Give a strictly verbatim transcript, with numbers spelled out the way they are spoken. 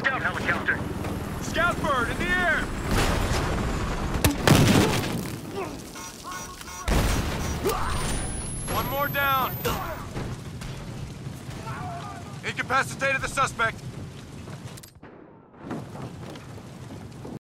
Scout helicopter. Scout bird in the air! One more down. Incapacitated the suspect.